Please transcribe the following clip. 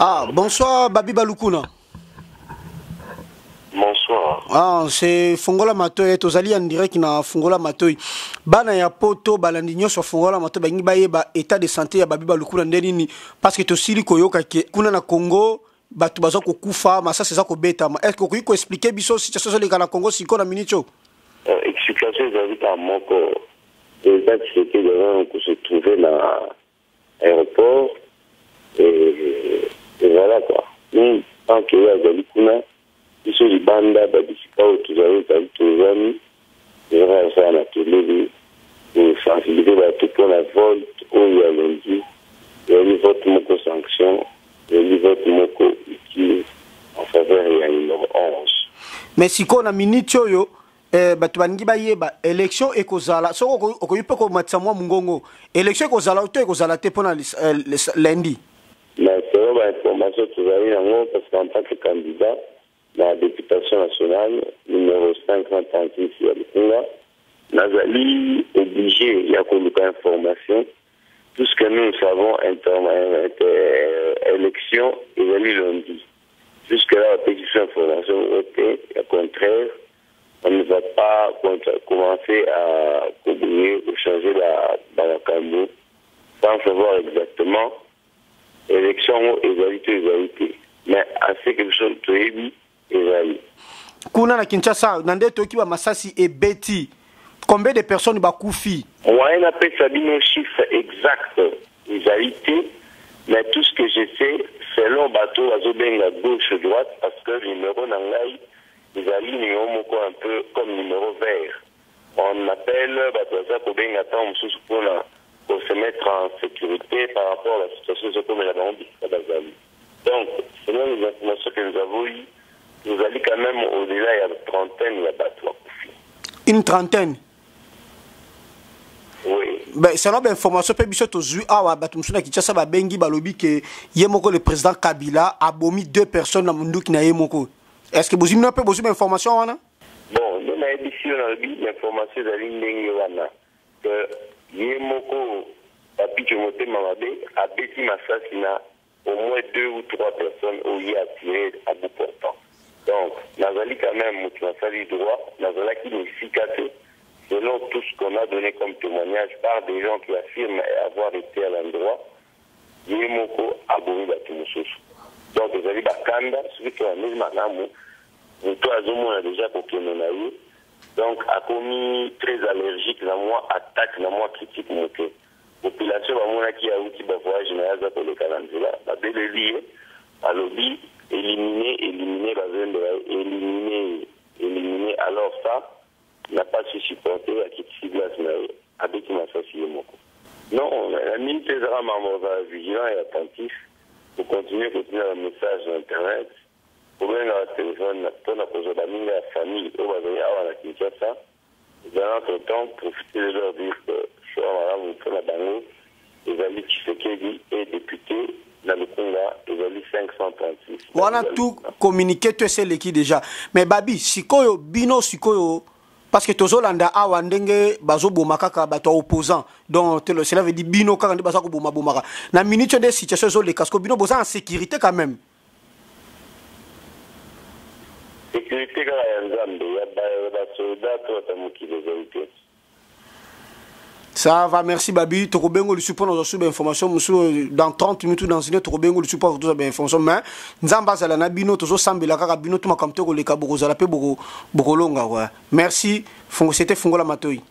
Ah, bonsoir Babi Balukuna. Bonsoir. Ah, c'est Fongola Matoy, tozali en direct na Fongola Matoy. Bana ya poto balandi nyoso Fongola Matoy bangi baye ba état de santé ya Babi Balukuna ndeni parce que tosili koyoka ke kuna na Congo batu bazo kokufa masa seza ko beta. Est-ce que vous expliquer biso situation le na Congo siko na minicho? Explication de à moko déjà c'était devant que se trouvait dans l'aéroport et voilà quoi. Nous tant que ya Balukuna ils sont les bandes babisika autour de tout et ça na télé pour sensibiliser pour la vote où il y a lundi il y a une vote moko sanction il y a une vote moko qui en faveur il y a numéro 11 mais siko na minicho yo batu bangi bayeba élection ekozala soko okoyipe ko matsa mwa mungongo élection ekozala to ekozala te pona lundi mais c'est une information que vous avez parce qu'en tant que candidat la députation nationale numéro 536 ya Lukunga nazali obligé il y a comme information tout ce que nous savons élection et lundi jusque là la pétition information était au contraire on ne va pas commencer à couvrir ou changer la cambou sans savoir exactement élection égalité mais assez quelque chose de kuna na Kinshasa nande toki ba masasi et beti combien de personnes bakufi moyen appelle ça un chiffre exact égalité mais tout ce que je sais selon bateau azobenga gauche droite parce que le numéro nangai les numéro moko un peu comme numéro vert on appelle bateau ça pour benga temps pour se mettre en sécurité par rapport à la situation comme la bande donc selon les informations que nous avons eues nous allons quand même au-delà, il y a une trentaine de bateaux. Une trentaine? Oui. Ben, c'est une information que nous avons eu à Batumsuna Kinshasa, Bengi Balobi, que Yemoko, le président Kabila, a bomi 2 personnes dans le monde qui n'a Yemoko. Est-ce que vous avez une information? Bon, nous avons ici l'information de l'Indengewana que Yemoko, Papi Tchomote Mamade, a bêti Massasina au moins 2 ou 3 personnes où il a tiré à bout portant. Donc, Nazali quand même, Moutouassali droit, Nazala qui est efficace, selon tout ce qu'on a donné comme témoignage par des gens qui affirment avoir été à l'endroit, Yemoko Aboui Batumusus. Donc, Nazali Bakanda, celui qui a mis Manamu, Moutouazomo a déjà Pokémonaï, donc a commis très allergique dans moi, attaque dans moi, critique moté. Population, qui a eu qui va voyager dans le calendrier, la belle liée, à lobby, éliminer, alors ça n'a pas su supporter la Kitsiglas avec ma société. Non, la ministre sera vigilant et attentif pour continuer le message d'internet, pour bien le téléphone, pour la famille, au Bazaya, à la Kinshasa, dans notre temps, profiter de leur dire que je suis à Bango, les amis Tshisekedi est député. Dans le Congo, il y a 536. On a tout communiqué, tout c'est l'équipe déjà. Mais Babi, sikoyo, bino sikoyo, parce que tozolanda awa ndenge bazo bomaka ka bato opposant. Donc cela veut dire bino ka ndé bazako boma bomaka. Na minute de situation zo le casco bino boza en sécurité quand même. Sécurité ka ya nzambe ya ba soldat to tamuki les autorités. Ça va, merci Babi. Tokobengo le support nous a reçu l'information dans 30 minutes dans une Tokobengo le support tout ça information mais nzamba zala na bino tozo sambela kaka bino tuma kamtoko le kaboko zala pe boko longa ouais. Merci. C'était Fongola Matoy.